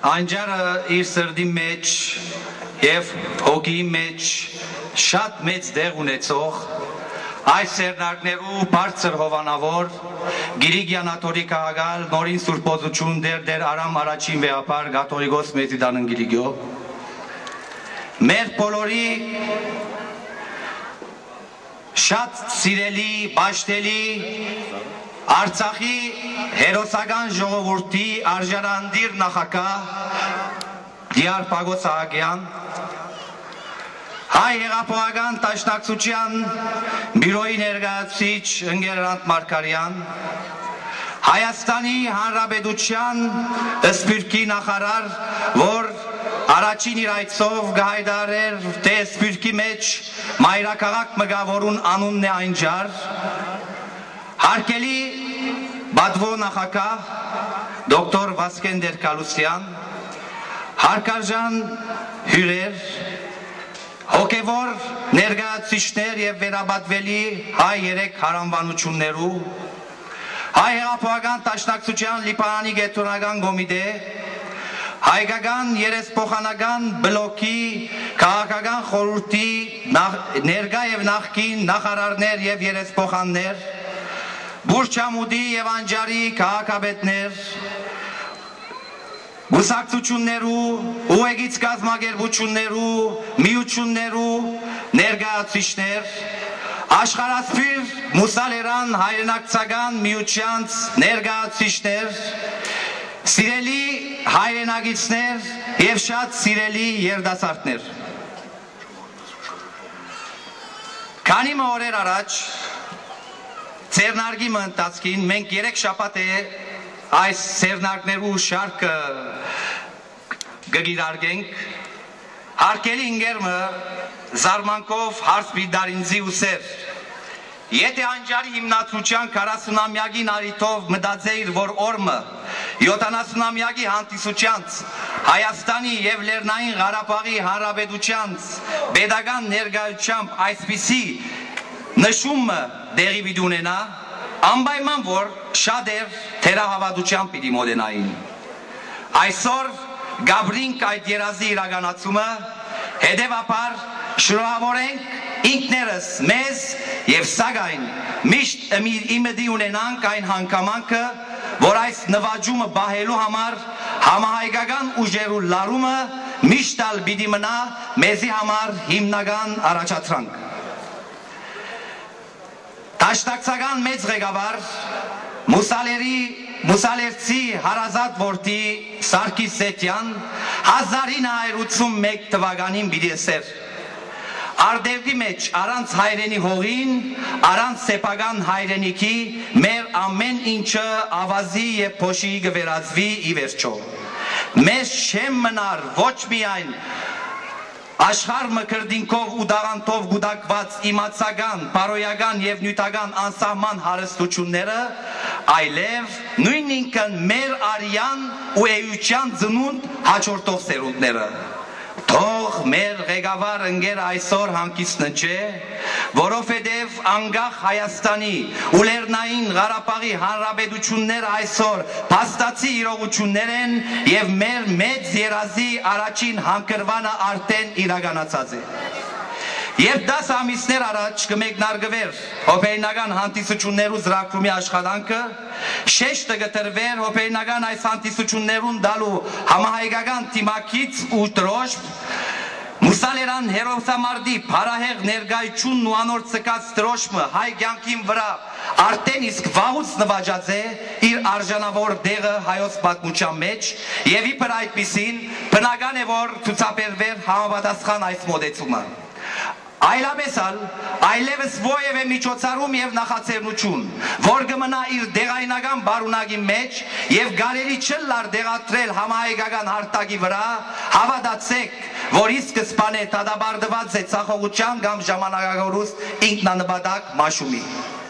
Անջարը իր սրդի մեջ և հոգի մեջ շատ մեծ դեղ ունեցող այս սերնարկներու բարձր հովանավոր Գիրիգյան Աթորի քաղաքալ նորին սուրբոզություն դեր արամ առաջին վեապար գաթողիկոս Մեծիդանն Գիրիգյո մեր բոլորի շատ սիրելի բաշտելի Արցախի հերոսական ժողովուրդի արժանանդիր նախագահ Դիար Պագոս Սահակյան հայ հեղափոխական դաշնակցության բյուրոյի ներկայացուցիչ Ընկերանտ Մարգարյան Հայաստանի Հանրապետության Սփյուռքի նախարար որ առաջին իր այցով գահայդարեր թե Սփյուռքի մեջ մայրաքաղաք մգավորուն անունն է Անջար Հարկելի բադվո նախագահ դոկտոր Վասկենդեր Կալուսյան հարկարժան հյուրեր հոգևոր ներկայացուցիչներ եւ վերաբադվելի հայ երեք հարանվանություններու հայ հեղափոխական դաշնակցության Լիբանանի գետրոնական կոմիտե հայկական երեսփոխանական բլոկի քաղաքական խորհրդի ներկա եւ նախկին նախարարներ եւ երեսփոխաններ Բուրչամուդի եւ Անջարի քաղաքապետներ Գուսակցություններու, ուեգից կազմակերպություններու, միություններու, ներկայացուցիչներ, աշխարհասփյուռ մուսալերան հայրենակցական միությանց ներկայացուցիչներ, սիրելի հայրենագիցներ եւ շատ սիրելի երդասարտներ։ Քանի օրեր առաջ Սերնարգի մընտածքին մենք 3 շաբաթ է այս սերնարկներու շարքը գգիրարգենք հարկելի ինգերմը զարմանքով հարսպիդարինձի ուսեր Եթե Անջարի հիմնադրության 40-ամյակին արիթով մտածեիր որ օրմը 70-ամյակի հանդիսությանց Հայաստանի եւ Լեռնային Ղարաբաղի Հանրապետությանց pedagogan ներկայությամբ այսպիսի նշումը դեղի պիտի ունենա անպայման որ շատեր թերահավատությամբ պիտի մոտենային այսօր գաբրինք այդ երազի իրականացումը հետևաբար շնորհավորենք ինքներս մեզ եւ սակայն միշտ իմեդի ունենանք այն հանգամանքը որ այս նվաճումը բահելու համար համահայկական ուժերու լարումը միշտ ալ պիտի մնա մեզի համար հիմնական առաջադրանք Դաշնակցական մեծ ղեկավար Մուսալերցի հարազատ որդի Սարգիս Սետյան 1981 թվականին պիտի ասեր Արդևի մեջ առանց հայրենի հողին, առանց սեփական հայրենիքի մեր ամեն ինչը ավազի եւ փոշի կվերածվի ի վերջո Մեզ չեմ մնար ոչ միայն Աշխարհ մկրդինքով ու դաղանթով գուտակված իմացական, բարոյական եւ նյութական անսահման հարստությունները, այլև նույնինք մեր արյան ու էության ծնունդ հաջորդող սերունդները։ Թող մեր ղեկավար ընկեր այսօր հանգիստն չէ, որովհետև անկախ Հայաստանի ու Լեռնային Ղարաբաղի հանրապետությունները այսօր փաստացի իրողություններ են եւ մեր մեծ երազի առաջին հանգրվանը արդեն իրականացած է։ Երբ 10 ամիսներ առաջ կմեկնարկվեր հոբերնական հանդիսություններու զրակրումի աշխատանքը, շեշտը կտրվեր հոբերնական այս հանդիսություններուն դալու համահայկական թիմակից ու տրոշմ, մուսալերան հերոսամարտի փարահեղ ներկայությունն ու անոր ցկած տրոշմը հայ կյանքին վրա արդեն իսկ վաղուց նվաճած է իր արժանավոր դեղը հայոց պատմության մեջ եւ իբր այդպիսին բնական է որ ցուցաբերվեր համապատասխան այս մոդեցումը Այլևս ովևէ միջոցառում եւ նախաձեռնություն, որ կմնա իր դեղայնական բարունակի մեջ եւ գարելի չլար դեղատրել համահայկական հարթակի վրա, հավատացեք, որ ի սկզբանե դադարեցված է ցախողության կամ ժամանակավորուս ինքնանպատակ մաշումի։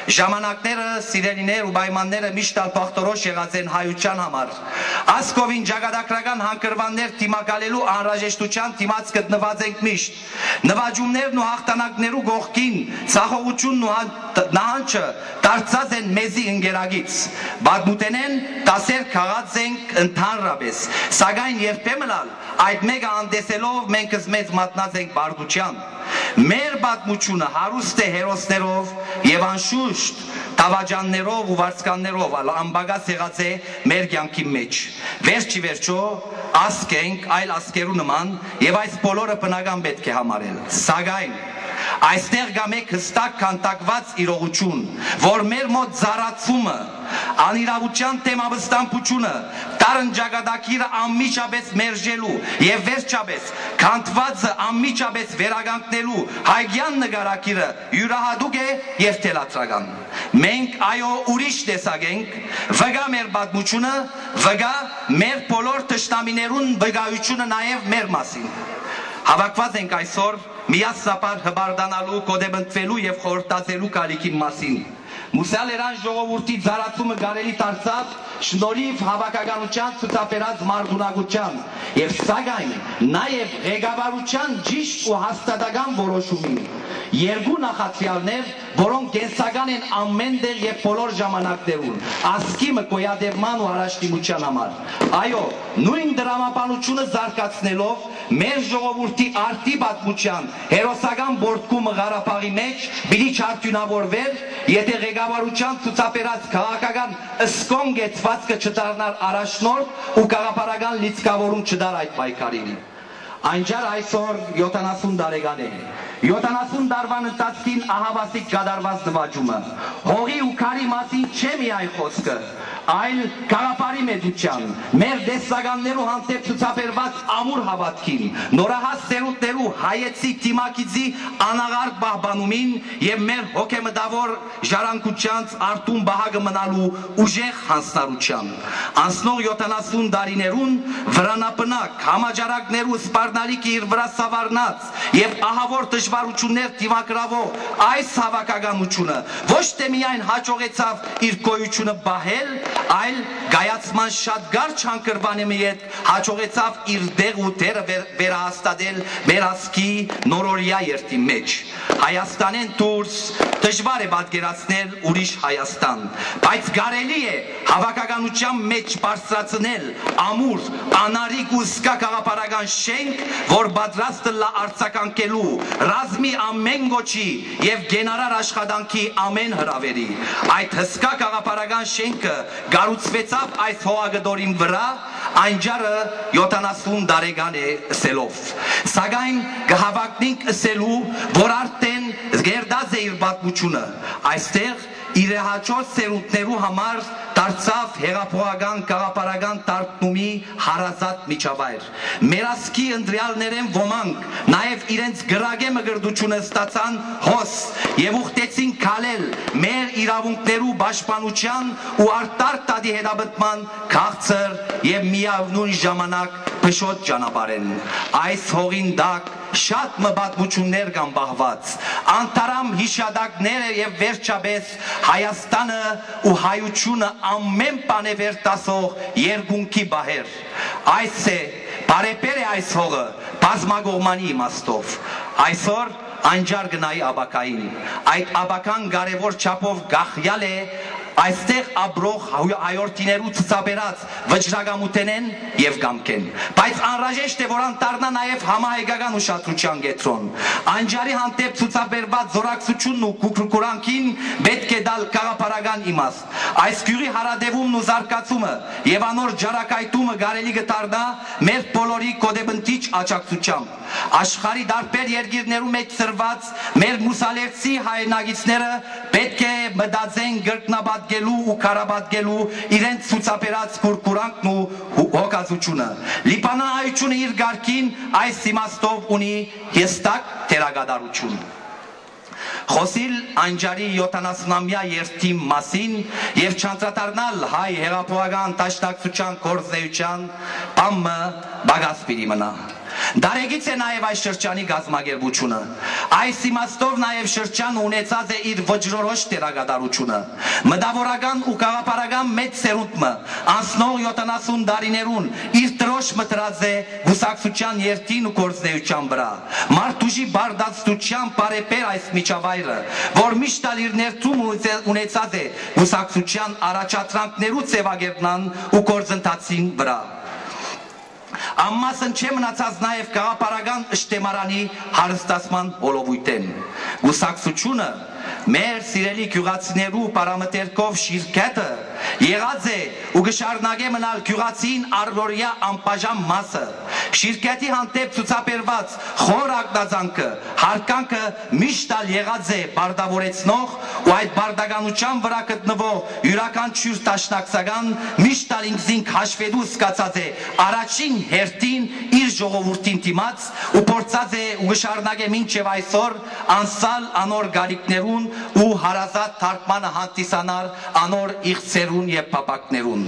Ժամանակները, սիրելիներ ու պայմանները միշտ ալպախտորոշ եղած են հայության համար։ Ասկովին ճակատագրական հանգրվաններ դիմակալելու անհրաժեշտության դիմաց գտնված ենք միշտ։ Նվաճումներն ու հաղթանակներու գողքին ցախողությունն ու նահանջը դարձած են մեզի ընկերագից։ Բադմուտենեն դասեր քաղած ենք ընդհանրապես, սակայն երբեմն այդ մեկը անդեսելով մենք մեզ մատնած ենք բարդության։ Մեր պատմությունը հարուստ է հերոսներով եւ անշուշտ դավաճաններով ու վարձկաններով անբագած եղած է մեր կյանքի մեջ։ Վերջի վերջո ասկ ենք այլ ասկերու նման եւ այս բոլորը բնական պետք է համարել։ Սակայն այստեղ գա մեկ հստակ քանդակված իրողություն, որ մեր մոտ զարացումը, անիրավության թեմավստամբությունը, տարընջագադակիրը անմիջապես մերժելու եւ վերջապես քանդվածը անմիջապես վերագանքնելու հայգյան նկարակիրը յուրահատուկ է եւ թելադրական։ Մենք այո ուրիշ տեսակ ենք, վգա մեր պատմությունը, վգա մեր բոլոր թշնամիներուն վգայությունը նաեւ մեր մասին։ Հավաքված ենք այսօր միասնապար հբարդանալու, կոդեբնտվելու եւ խորհրդածելու կարիքի մասին։ Մուսալերան ժողովրդի զարացումը կարելի դարձավ շնորհիվ հավաքականության ցուցաբերած մարդունակության եւ սակայն նաեւ ղեկավարության ճիշտ ու հաստատական որոշումին։ Երկու նախացիալներ, որոնք կենսական են ամենտեղ եւ բոլոր ժամանակներում, ասկի մկոյադևման ու առաջնիմության համար։ Այո, նույն դրամապանությունը զարգացնելով մեր ժողովրդի արտի պատմության հերոսական բորտկումը Ղարաբաղի մեջ պիտի չարդյունավորվեր, եթե ղեկավարության ցուցաբերած քաղաքական սկոնգեցվածքը չդառնար առաջնորդ ու գաղափարական լիցքավորում չդար այդ պայքարին։ Անջար այսօր 70 տարեկան է։ 70 տարվան ընթացքին ահավասիկ կատարված նվաճումը։ Հողի ու քարի մասին չէ միայն խոսքը, այլ գաղափարի մեծության, մեր դեսականներու հանդեպ ցուցաբերված ամուր հավատքին, նորահաս սերունդներու հայեցի դիմակիցի անաղարտ պահպանումին եւ մեր հոգեմտավոր ժառանգությանց արտուն բահագը մնալու ուժեղ հանձնարարության։ Անցնող 70 տարիներուն վրանապնակ համաճարակներու սպառնալիքի իր վրա սավառնած եւ ահավոր դժվարություններ դիմակրավող այս հավաքականությունը ոչ թե միայն հաջողեցավ իր գոյությունը բահել, այլ գայացման շատ գարչ հանգրվանի հետ հաջողեցավ իր դեղ ու դերը վերահաստատել մեր ազգի նորորյա երթի մեջ։ Հայաստանեն դուրս դժվար է պատկերացնել ուրիշ Հայաստան, բայց կարելի է հավաքականության մեջ բարձրացնել ամուր, անարիք ու սկա գաղափարական շենք, որ պատրաստ լա արձագանքելու ռազմի ամեն գոչի եւ գենարար աշխատանքի ամեն հրավերի։ Այդ հսկա գաղափարական շենքը գառուցվեցավ այս հողագդորին վրա, անջարը 70 տարեկան է ըսելով։ Սակայն կհավաքնենք ըսելու, որ արդեն գերդած է իր պատմությունը։ Այստեղ իր հաջորդ սերունդներու համար դարձավ հեղափոխական գաղափարական տարբնումի հարազատ միջավայր։ Մեր ազգի ընտրյալներեն ոմանք նաև իրենց գրագե մգրդությունը ստացան հոս եւ ուխտեցին քալել մեր իրավունքներու պաշտպանության ու արտարկ տադի հետաբտման քաղցր եւ միևնույն ժամանակ փշոտ ճանապարհեն։ Այս հողին դակ շատ մբատմություններ կան բահված, անտարամ հիշադակները եւ վերջապես Հայաստանը ու հայությունը ամեն բան է վերտասող երկունքի բահեր։ Այս է, բարեպեր է այս հողը, բազմագողմանի իմաստով։ Այսօր անջար գնայի աբակային, այդ աբական կարևոր չափով գախյալ է այստեղ ապրող հայորդիներու ցուցաբերած վճռագամութենեն եւ գամքեն, բայց անհրաժեշտ է որ անդառնա նաեւ համահայկական ուշադրության կենտրոն։ Անջարի հանդեպ ցուցաբերված զորակցությունն ու կուկուրանքին պետք է դալ գաղափարական իմաստ։ Այս գյուղի հարադևումն ու զարգացումը եւ անոր ջարակայտումը կարելի կդառնա մեր բոլորի կոդեբնտիչ աջակցությամբ։ Աշխարհի դարբեր երկիրներու մեջ ծրված մեր մուսալերցի հայրենագիցները պետք է մտածեն գրկնաբադգելու ու կարաբադգելու իրենց ցուցաբերած կուրկուրանքն ու հոգացությունը։ Լիբանանայությունը իր ղարքին այս իմաստով ունի հստակ թերագադարություն։ Խոսիլ անջարի 70-ամյա երթի մասին եւ չանդրադառնալ հայ հեղափոխական դաշնակցության գործնեության բամը բագասպիրի մնա։ Դարեգից է նաև այս շրջանի գազագերբությունը։ Այս իմաստով նաև շրջանը ունեցած է իր վճռորոշ դերակատարությունը։ Մտավորական ու գաղափարական մեծ սերունդը անցնող 70 տարիներուն իր դրոշ մտրած է գուսակցության երթին ու գործնեության վրա։ Մարդուժի բարդացության բարեպեր այս միջավայրը, որ միշտ իր ներդրում ունեցած է գուսակցության առաջադրանքներու ձևակերպման ու գործընթացին վրա։ Ամմասն չէ մնացած նաև գաղափարական ըշտեմարանի հարստացման ոլովույթեն։ Գուսակցությունը մեր սիրելի գյուղացիներու պարամտերքով շիրքետը եղած է ու գշարնագե մնալ գյուղացին առօրյա անբաժան մասը։ Շիրքետի հանդեպ ցուցաբերված խոր ակնազանքը, հարկանքը միշտ եղած է բարդավորեցնող ու այդ բարդականության վրա գտնվող յուրաքանչյուր տաշնակցական միշտ ինքնին հաշվելու սկացած է առաջին հերթին իր ժողովրդին դիմաց ու փորձած է ու գշարնագե մինչև այսօր անսալ անոր գալիքներուն ու հարազատ թարգմանը հանդիսանալ անոր իղձերուն եւ փապակներուն։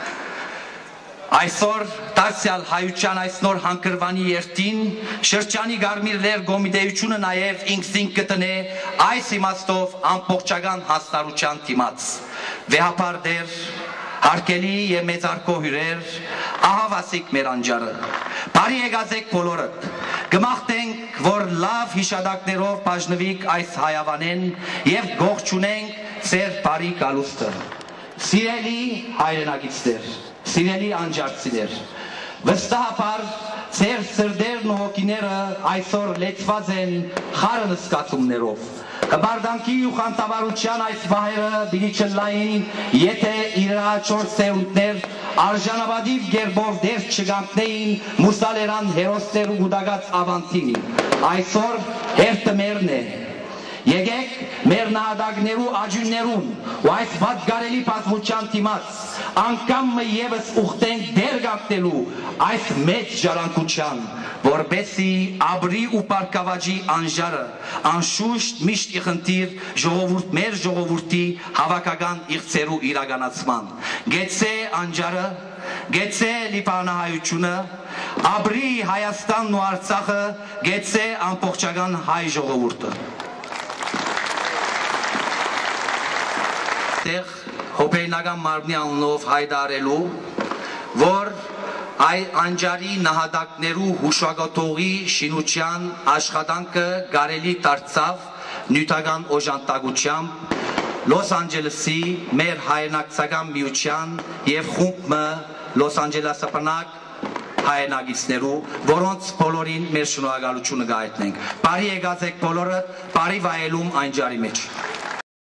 Այսօր դարձյալ հայության այս նոր հանգրվանի երթին շրջանի Գարմիր լեր գոմիտեությունը նաև ինքնին կտնե այս իմաստով ամբողջական հասարության դիմաց։ Վեհապար դեր հարկելի եւ մեծարգո հյուրեր, ահավասիկ մեր անջարը։ Բարի եկած եք բոլորդ։ Գմախտենք, որ լավ հիշադակներով բաժնվիկ այս հայավանեն եւ գողջունենք ձեր բարի գալուստը։ Սիրելի հայրենակիցներ, սիրելի անջարցիներ, վստահաբար ձեր սրդերն ու հոգիները այսօր լեցված են խառն զգացումներով։ Հբարդանքի ու խանդավառության այս վահերը բիլի չլային, եթե իրաչոր սերունդներ արժանավադիվ գերբով դեր չգանքնեին մուսալերան հերոսներ ու գուդագած ավանտին։ Այսօր հերթը մերն է։ Եկեք մեր նահատակներու աջուններուն ու այս պատգարելի պատմության դիմաց անգամ եւս ուխտենք դեր գաղտնելու այս մեծ ժառանգության, որբեսի աբրի ու պարկավաճի անժարը անշուշտ միշտ իխնդիր մեր ժողովրդի հավաքական իղձերու իրականացման։ Գեցե անջարը, գեցե լիբանահայությունը, աբրի Հայաստանն ու Արցախը, գեցե ամբողջական հայ ժողովուրդը։ Հոբեյնական մարմնի անունով հայտարարելու, որ անջարի նահատակներու հուշագոտողի շինության աշխատանքը կարելի դարձավ նյութական օժանդակությամբ Լոս Անջելեսի մեր հայրենակցական միության եւ խումբը Լոս Անջելեսապնակ հայրենակիցներու, որոնց բոլորին մեր շնորհակալությունը գայտնենք։ Բարի եկած եք բոլորը, բարի վայելում անջարի մեջ։